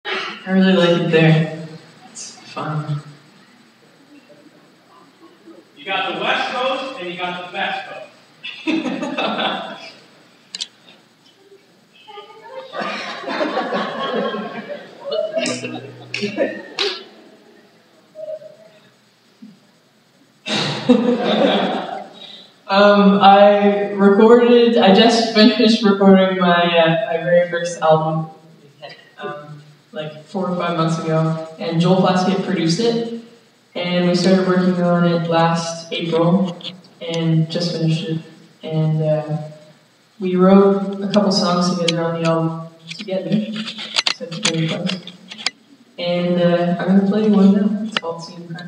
I really like it there. It's fun. You got the West Coast and you got the Best Coast. I just finished recording my very first album, like 4 or 5 months ago, and Joel Plaskett produced it, and we started working on it last April, and just finished it, and we wrote a couple songs together on the album, together, so it's very fun. And I'm going to play you one now. It's called See You Cry.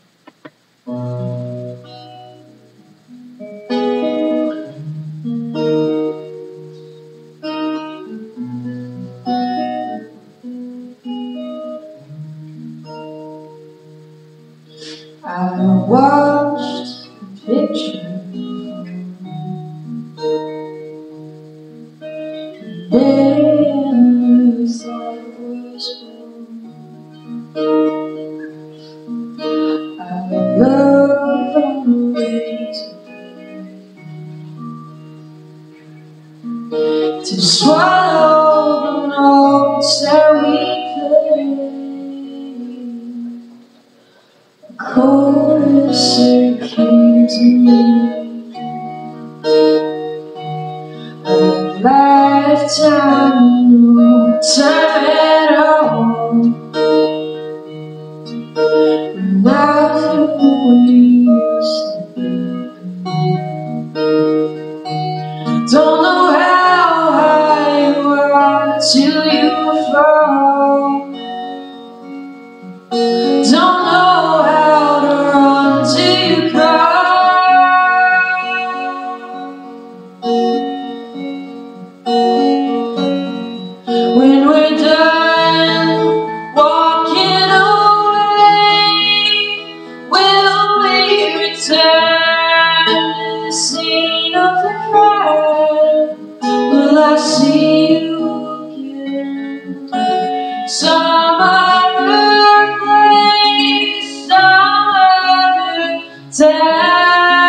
I watched the picture, then I thought it was born. I love on the ways to swallow the notes that we play. Chorus it came to me, a lifetime, no time at all. Not who we used to be. Don't know how high you are till you fall. Don't know how to run till you cry. When we're done walking away, will we return to the scene of the crime? Will I see you again? Some other place, some other time.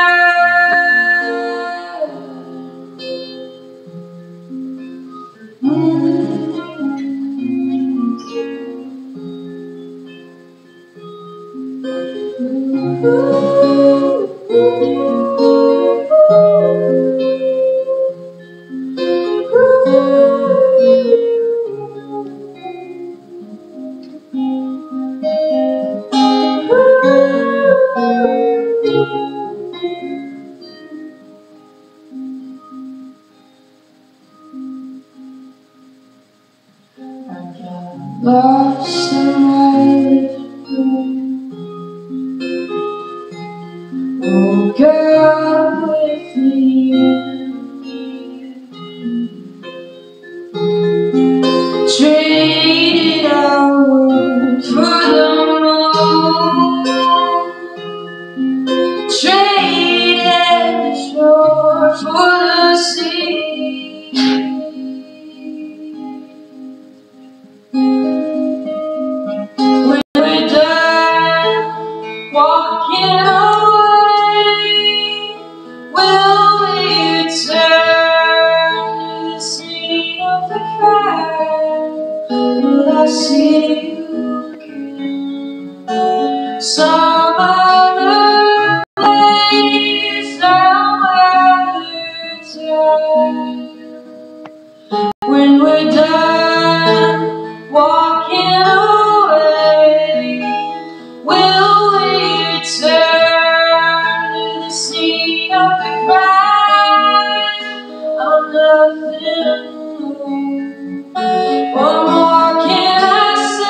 I got lost in my living room, woke up with the end, traded our world for the moon, traded the shore for the sea. Walking away, will we return to the scene of the crime? Will I see you again? Some other place, some other time. When we're done walking away, will we return to the scene of the crime? I'm nothing alone. What more can I say?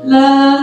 La